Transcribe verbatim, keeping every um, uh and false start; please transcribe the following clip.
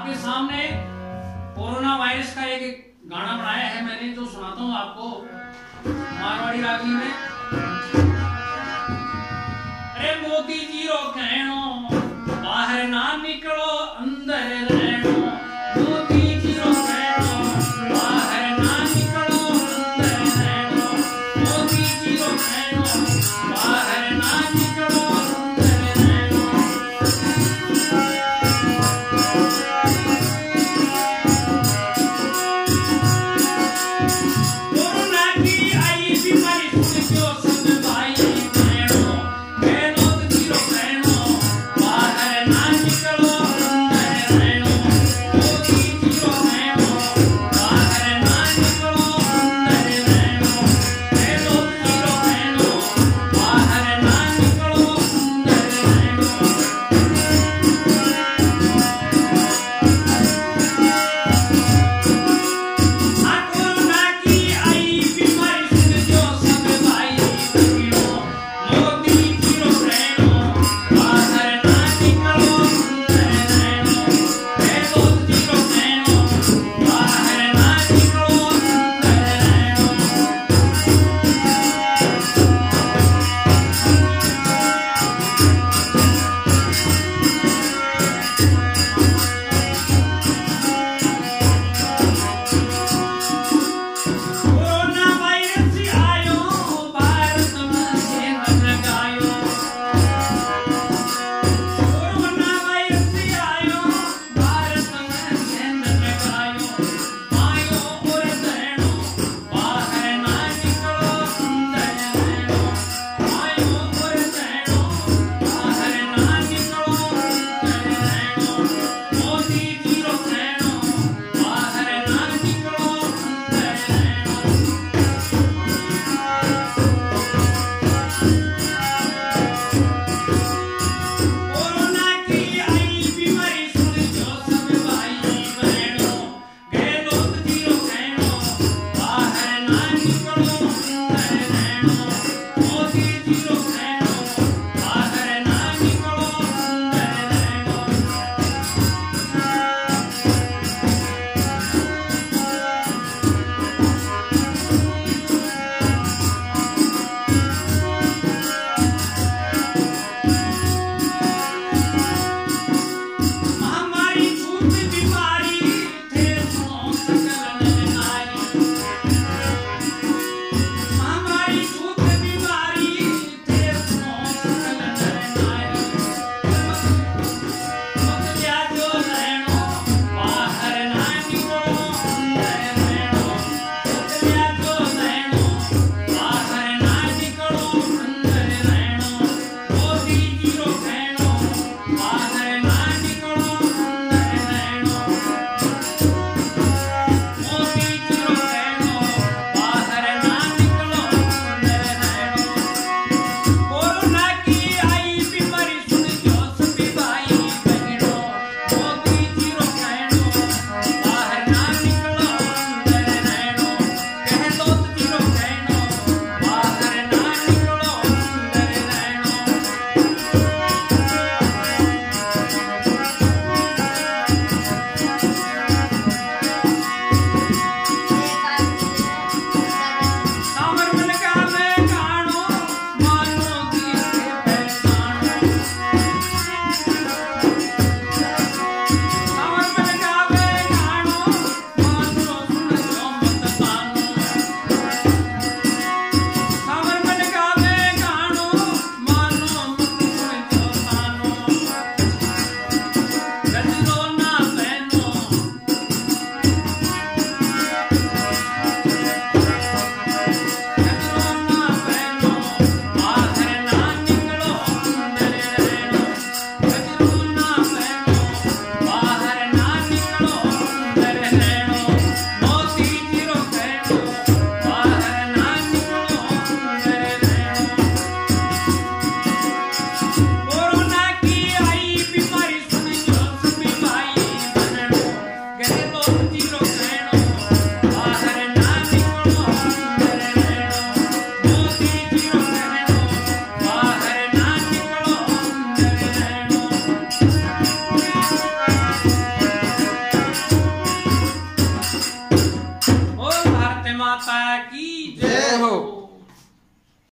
आपके सामने corona virus का एक गाना बनाया है मैंने, जो सुनाता हूँ आपको मारवाड़ी रागनी में। अरे मोदी जी रो कहनो बाहर ना निकलो अंदर रहनो, मोदी जी रो कहनो बाहर ना निकलो अंदर रहनो, मोदी जी रो कहनो बाहर ना निकलो अंदर रहनो। कोरोना की आई बीमारी सुन के सब भाई बहनों, बहनों जी रो कहनो बाहर ना निकलो माता की जय जय हो। हो।